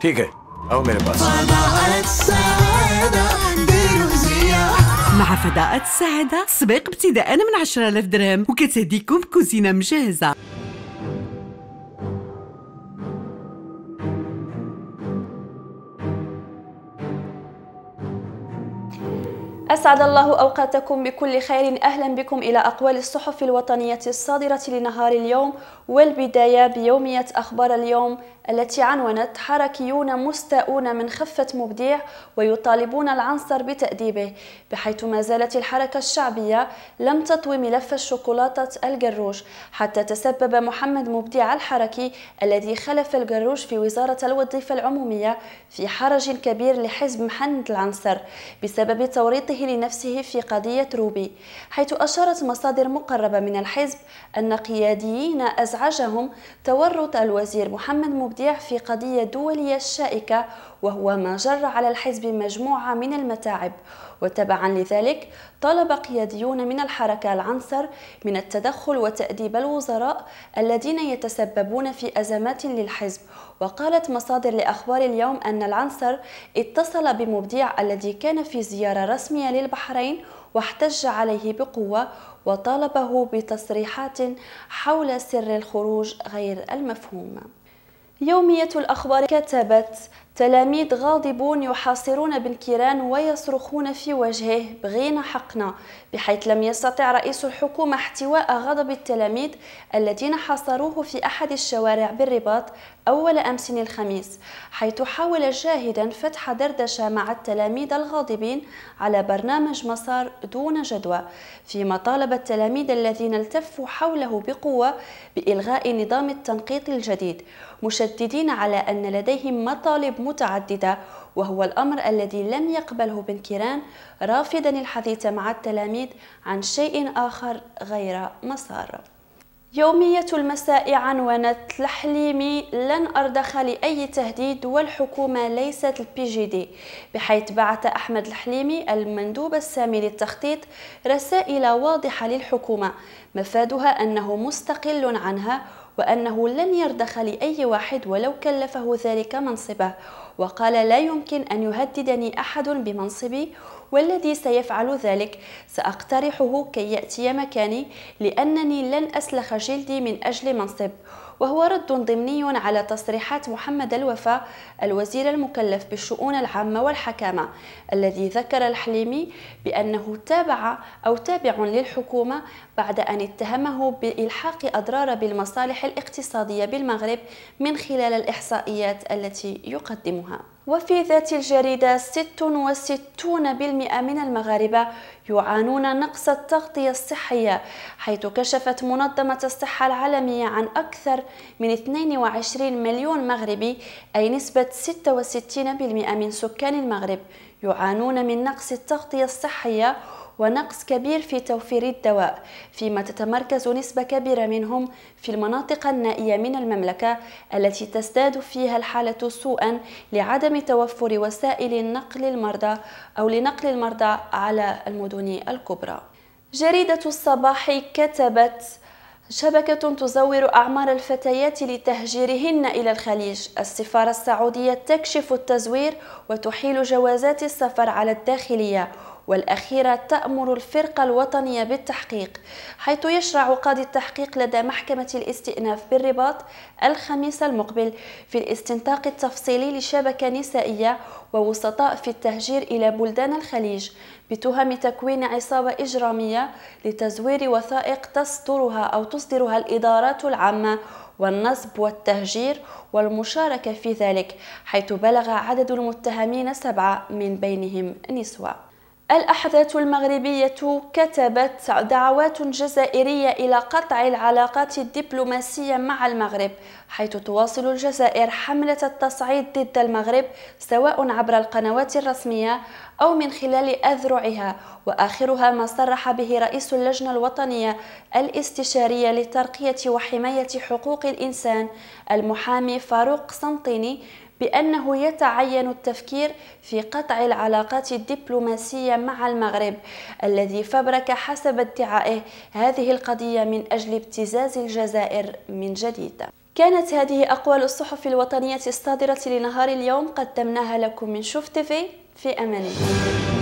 ठीक है, आओ मेरे पास। فضاءة السعادة بروزية. مع فضاءة السعادة سباق ابتداء من 10,000 درهم وكتهديكم كوزينة مجهزة. أسعد الله أوقاتكم بكل خير. أهلا بكم إلى أقوال الصحف الوطنية الصادرة لنهار اليوم، والبداية بيومية أخبار اليوم التي عنونت: حركيون مستاءون من خفة مبدع ويطالبون العنصر بتأديبه، بحيث ما زالت الحركة الشعبية لم تطوي ملف الشوكولاتة القروش حتى تسبب محمد مبدع الحركي الذي خلف القروش في وزارة الوظيفة العمومية في حرج كبير لحزب محمد العنصر بسبب توريطه لنفسه في قضية روبي، حيث أشارت مصادر مقربة من الحزب أن قياديين أزعجهم تورط الوزير محمد مبدع في قضية دولية شائكة، وهو ما جر على الحزب مجموعة من المتاعب. وتبعا لذلك طلب قياديون من الحركة العنصر من التدخل وتأديب الوزراء الذين يتسببون في أزمات للحزب. وقالت مصادر لأخبار اليوم أن العنصر اتصل بمبدع الذي كان في زيارة رسمية للبحرين واحتج عليه بقوة وطالبه بتصريحات حول سر الخروج غير المفهوم. يومية الأخبار كتبت: تلاميذ غاضبون يحاصرون بن كيران ويصرخون في وجهه بغينا حقنا، بحيث لم يستطع رئيس الحكومة احتواء غضب التلاميذ الذين حاصروه في أحد الشوارع بالرباط أول أمس الخميس، حيث حاول جاهدا فتح دردشة مع التلاميذ الغاضبين على برنامج مسار دون جدوى، فيما طالب التلاميذ الذين التفوا حوله بقوة بإلغاء نظام التنقيط الجديد، مشددين على أن لديهم مطالب متعددة، وهو الأمر الذي لم يقبله بن كيران، رافضا الحديث مع التلاميذ عن شيء آخر غير مسار. يومية المساء عنونت: الحليمي لن أرضخ لأي تهديد والحكومة ليست البي جي دي، بحيث بعث أحمد الحليمي المندوب السامي للتخطيط رسائل واضحة للحكومة مفادها أنه مستقل عنها وأنه لن يرضخ لأي واحد ولو كلفه ذلك منصبه، وقال: لا يمكن أن يهددني أحد بمنصبي، والذي سيفعل ذلك سأقترحه كي يأتي مكاني، لأنني لن أسلخ جلدي من أجل منصب. وهو رد ضمني على تصريحات محمد الوفا الوزير المكلف بالشؤون العامة والحكامة، الذي ذكر الحليمي بأنه تابع للحكومة بعد أن اتهمه بإلحاق أضرار بالمصالح الاقتصادية بالمغرب من خلال الإحصائيات التي يقدمها. وفي ذات الجريدة: 66% من المغاربة يعانون نقص التغطية الصحية، حيث كشفت منظمة الصحة العالمية عن أكثر من 22 مليون مغربي، أي نسبة 66% من سكان المغرب يعانون من نقص التغطية الصحية ونقص كبير في توفير الدواء، فيما تتمركز نسبة كبيرة منهم في المناطق النائية من المملكة التي تزداد فيها الحالة سوءا لعدم توفر وسائل نقل المرضى أو لنقل المرضى على المدن الكبرى. جريدة الصباح كتبت: شبكة تزور أعمار الفتيات لتهجيرهن إلى الخليج، السفارة السعودية تكشف التزوير وتحيل جوازات السفر على الداخلية، والأخيرة تأمر الفرقة الوطنية بالتحقيق، حيث يشرع قاضي التحقيق لدى محكمة الاستئناف بالرباط الخميس المقبل في الاستنطاق التفصيلي لشبكة نسائية ووسطاء في التهجير إلى بلدان الخليج بتهم تكوين عصابة إجرامية لتزوير وثائق تصدرها الإدارات العامة والنصب والتهجير والمشاركة في ذلك، حيث بلغ عدد المتهمين 7 من بينهم نسوة. الأحداث المغربية كتبت: دعوات جزائرية إلى قطع العلاقات الدبلوماسية مع المغرب، حيث تواصل الجزائر حملة التصعيد ضد المغرب سواء عبر القنوات الرسمية أو من خلال أذرعها، وآخرها ما صرح به رئيس اللجنة الوطنية الاستشارية لترقية وحماية حقوق الإنسان المحامي فاروق قسنطيني بأنه يتعين التفكير في قطع العلاقات الدبلوماسية مع المغرب الذي فبرك حسب ادعائه هذه القضية من أجل ابتزاز الجزائر من جديد. كانت هذه أقوال الصحف الوطنية الصادرة لنهار اليوم، قدمناها لكم من شوف تيفي. في أمان الله.